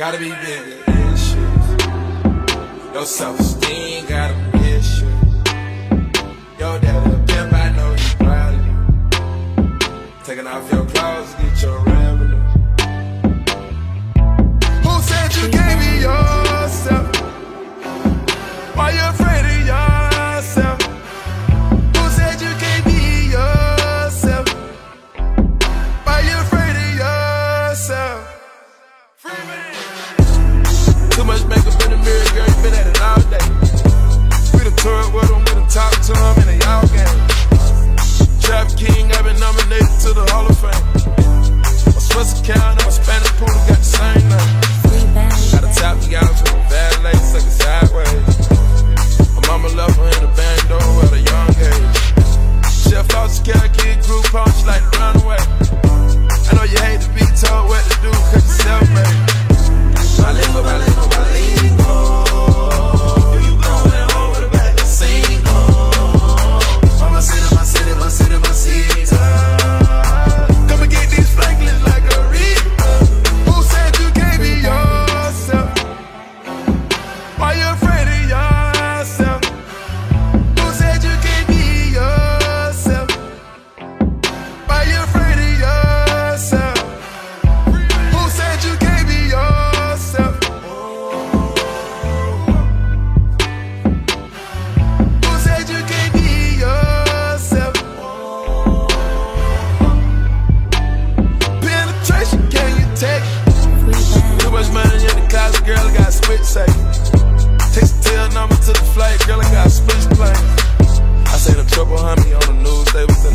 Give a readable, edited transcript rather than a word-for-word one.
Gotta be bigger than shit. Your self-esteem got them issues. Yo, daddy a pimp, I know he's proud of you. Taking off your clothes, get your revenue. Who said you can't be yourself? Why you afraid of yourself? Who said you can't be yourself? Why you afraid of yourself? Free man. Too much makeup in the mirror, girl, you been at it all day. We done toured with them, we done talked to them, and they all game. Trap King, I've been nominated to the Hall of Fame. My Swiss account and my Spanish poodle got the same name. Got a top out to the valet, suck it sideways. My mama left her in the bando at a young age. Chef lost the cat, kid grew punch like to run away. I know you hate to be told what to do, cause you're self-made. Balingo, balingo, balingo. You going home with a bag of single. My city, my city, my city, my city. Come and get these flanklets like a reaper. Who said you can't be yourself? Why you afraid of yourself? Who said you can't be yourself? Why you afraid of yourself? Who said you can't be yourself? Who said you can't be yourself? Penetration, can you take? Too much money in the closet, girl, I got a split safe. Text the tail number to the flight, girl, I got a split plane. I say them triple homie on the news, they was in